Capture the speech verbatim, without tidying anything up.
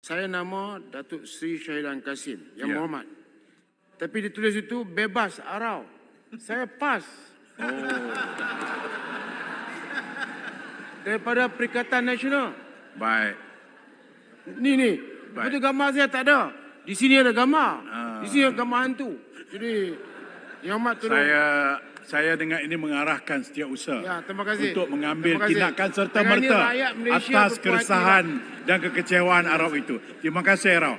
Saya nama Datuk Seri Syahidan Kasim, yang Ya. Muhammad. Tapi ditulis itu bebas arau. Saya pas. Oh, Daripada Perikatan Nasional. baik. Ni ni. Lepas tu gambar saya tak ada. Di sini ada gambar. Ah. Di sini ada gambar hantu. Jadi Yang Amat tolong. Saya saya dengan ini mengarahkan Setiausaha Ya, terima kasih. untuk mengambil Terima kasih. tindakan serta Dengan ini merta rakyat Malaysia atas berpuas keresahan dan kekecewaan Arab itu. Terima kasih, Rau.